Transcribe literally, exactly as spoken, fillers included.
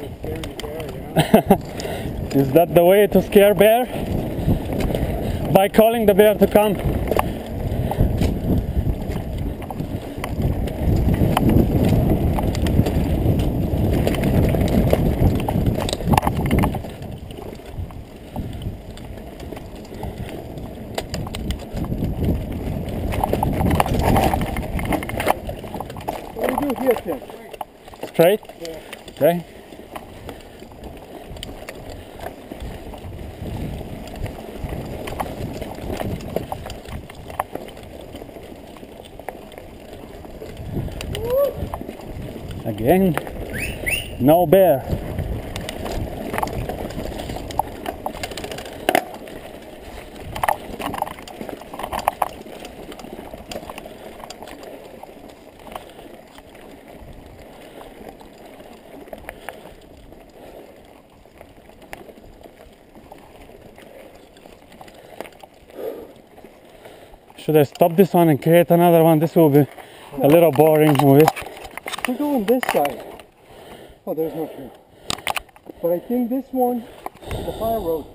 Is that the way to scare bear? By calling the bear to come. What do you do here, Tim? Straight? Yeah. Okay. Again, no bear. Should I stop this one and create another one? This will be a little boring movie. We're going this side. Oh, there's no tree. But I think this one is the fire road.